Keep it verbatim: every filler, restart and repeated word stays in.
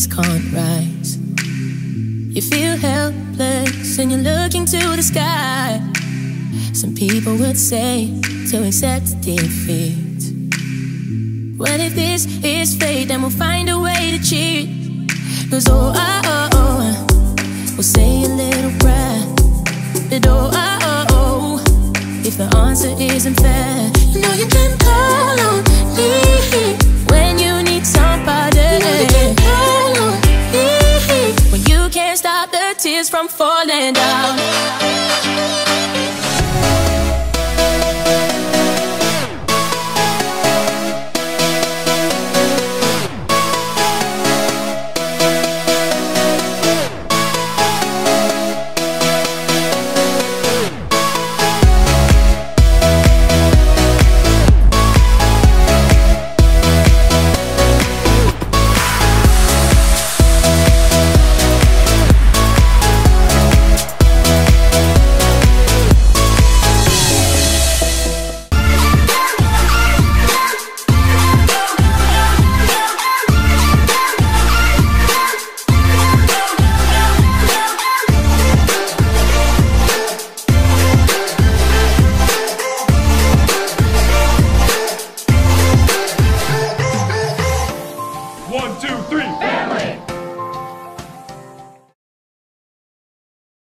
seas can't rise. You feel helpless and you're looking to the sky. Some people would say to accept defeat. What if this is fate? Then we'll find a way to cheat. Cause oh, oh, oh, oh, we'll say a little prayer. But oh, oh, oh, oh, if the answer isn't fair, you know you can call on me when you need somebody. You know you can call on me when you can't stop the tears from falling down.